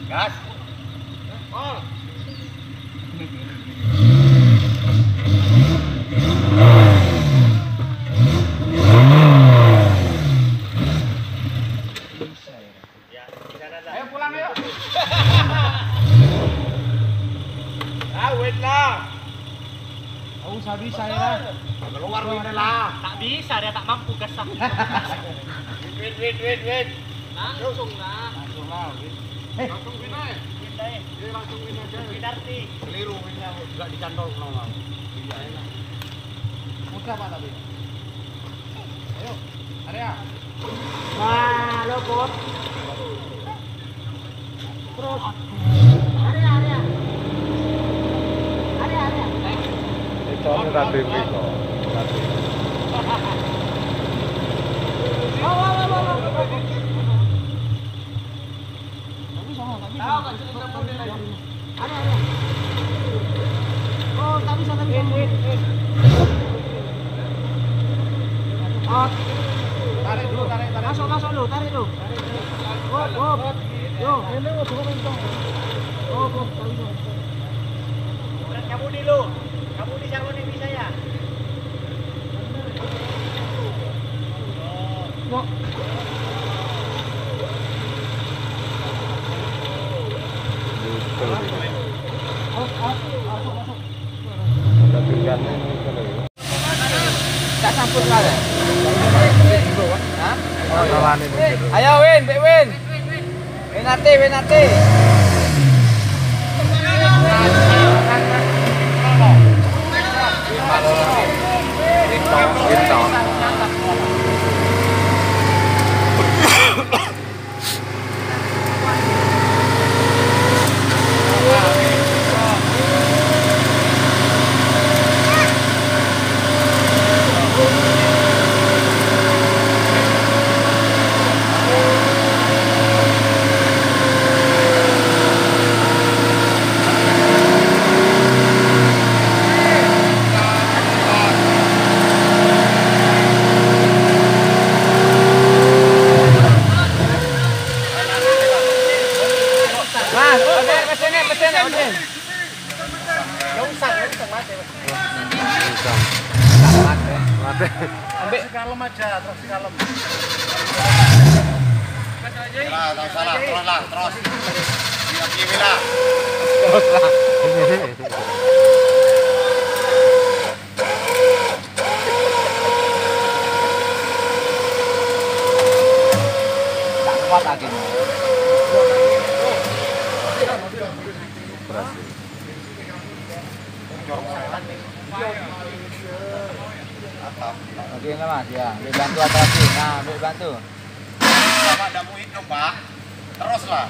Gas. Oh. Ya, di sana dah. Ayo pulang yuk. Wait lah. Oh, sabi saya. Keluar lah. Tak bisa, dia tak mampu kesah. Wait. Langsung lah. Langsung lah. Langsung win aja. Langsung win aja. Winarti. Keliru winnya enggak dicantol nomor. Iya enak. Mudah Pak tapi. Ayo. Area. Wah, lo bot. Terus. Area. Itu tadi itu. Tahu kan cerita model lagi. Area. Oh, tak bisa. Tarik dulu. Masuk lu, tarik lu. Hop. Yo, ini mau buka mentong. Oh, tak bisa. Kamu di lu. Kamu di siapa nih bisa ya? Oh. Masuk. Tapi kan ini kalau Tak campur lah. Hah? ini begitu. Ayo Win. Winati. Mesin. Mati. Ambil kalem aja, terus kalem. Terus. Kiri lah. Terus lah. Tak kuat lagi. Oke enggak Mas ya, ambil bantu atraksi. Nah, ambil bantu. Sama ada muhid dong, Pak. Terus lah.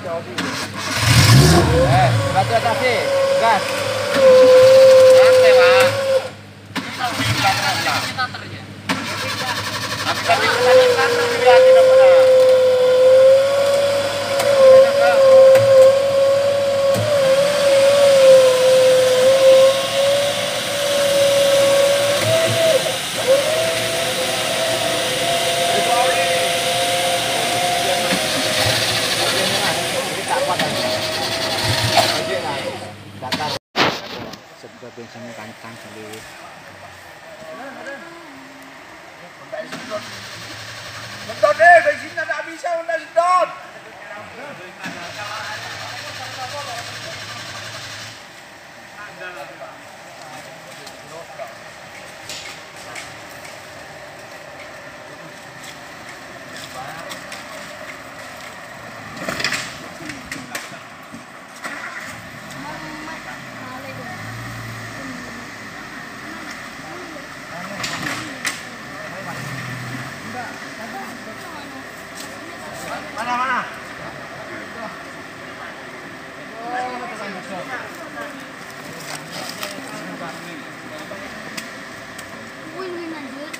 Bantu atraksi. Gas. Santai, Pak. Ini terus lah. Tapi santai dilihat tidak benar. Sedot bensinnya kencang sekali. Sedot deh, bensinnya tak bisa udah sedot. Mana? Win lanjut.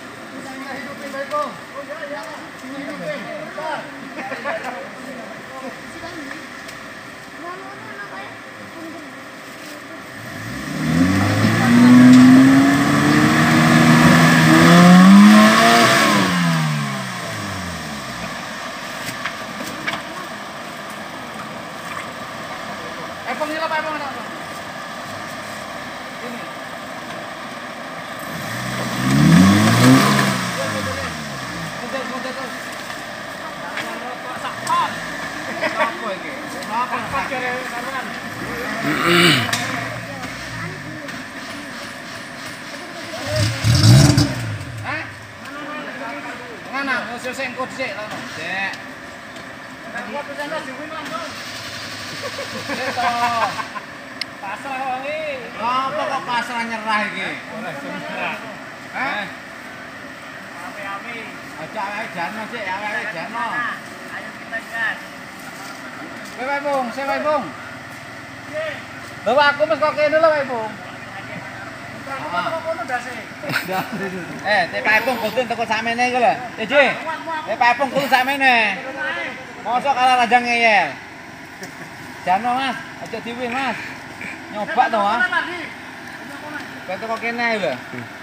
Mana ngusul sing engko dhisik lho. Dek. Kuat pesane diwin langsung. Pasrah wae. Apa kok pasrah nyerah iki? Ora nyerah. Heh. Ame-ame. Aja wae jano sik, wae jano. Ayo kita gas. Wae Bung, wae Bung. Lho aku mesti kok kene lho wae Bung. Tepake pung kudu teko sakmene iku lho. Ji. Tepake pung kudu sakmene. Mosok kalah raja ngeyel. Jano Mas, aja diwin Mas. Nyoba to Mas. Kok teko kene lho.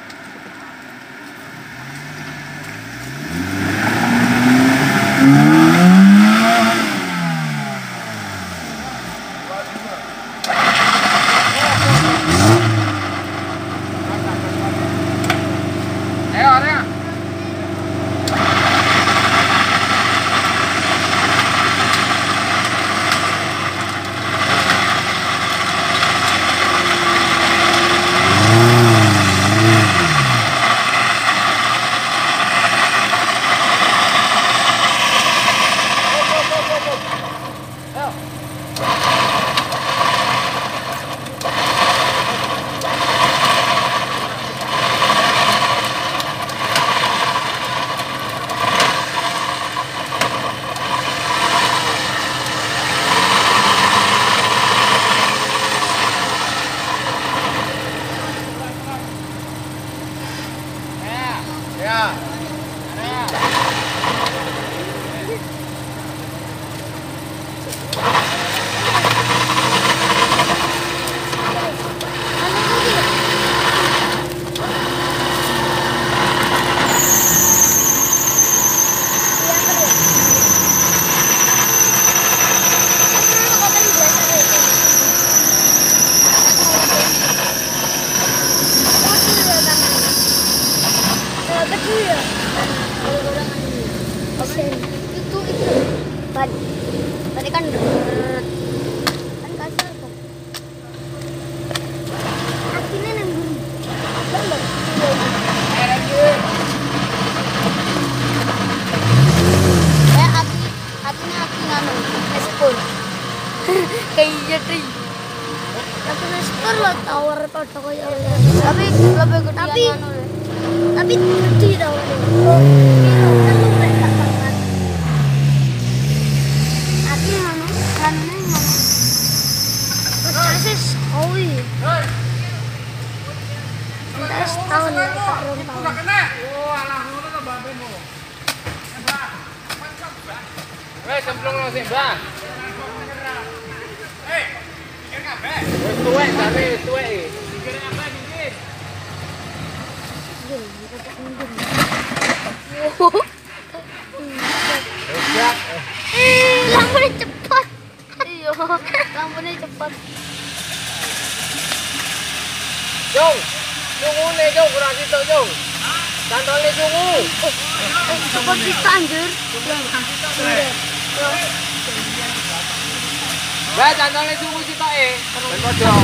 Tadi kan kasar tuh. Akhirnya nembus. Bener. Akhirnya nganu, ekspor. Kayak tri. Tapi ekspor lo tower pada kayak tapi lebih gede tapi gede towernya. Tahun ya, udah kena. Oh, alah ngono to mbakmu. Wes semplung lo sik, Mbak. Pikir kabeh. Wis tuwek jare, wis tuwek. Pikir kabeh iki. Lampunya cepat. Iya, lampunya cepat. Jong, tunggu nih Jong, kurang situ Jong. Cantolnya tunggu. Cepat bisa anjir. Bah, cantolnya tunggu situ Ben pojok.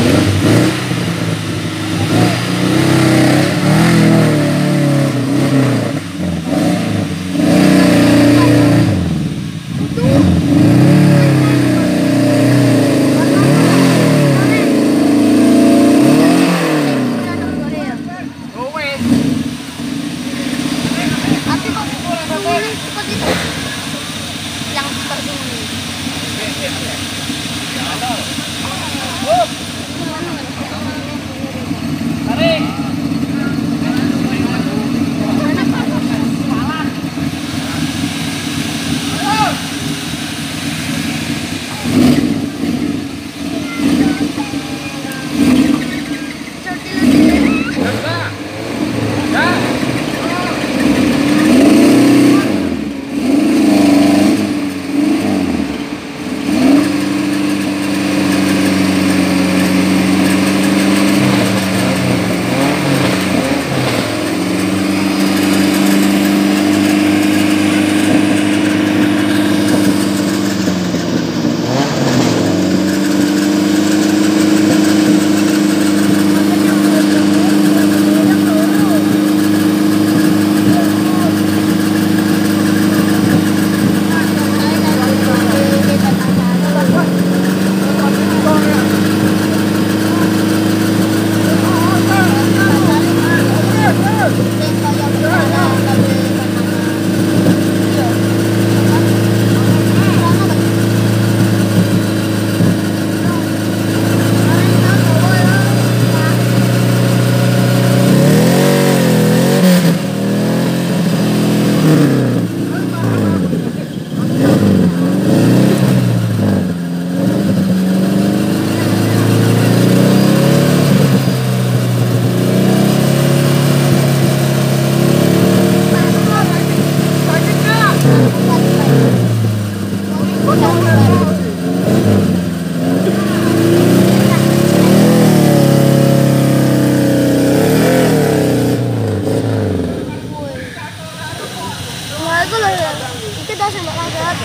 Nah, itu loh ya. Itu dah sampai lagat.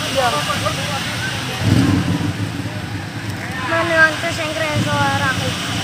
Mana yang tersengkret suara.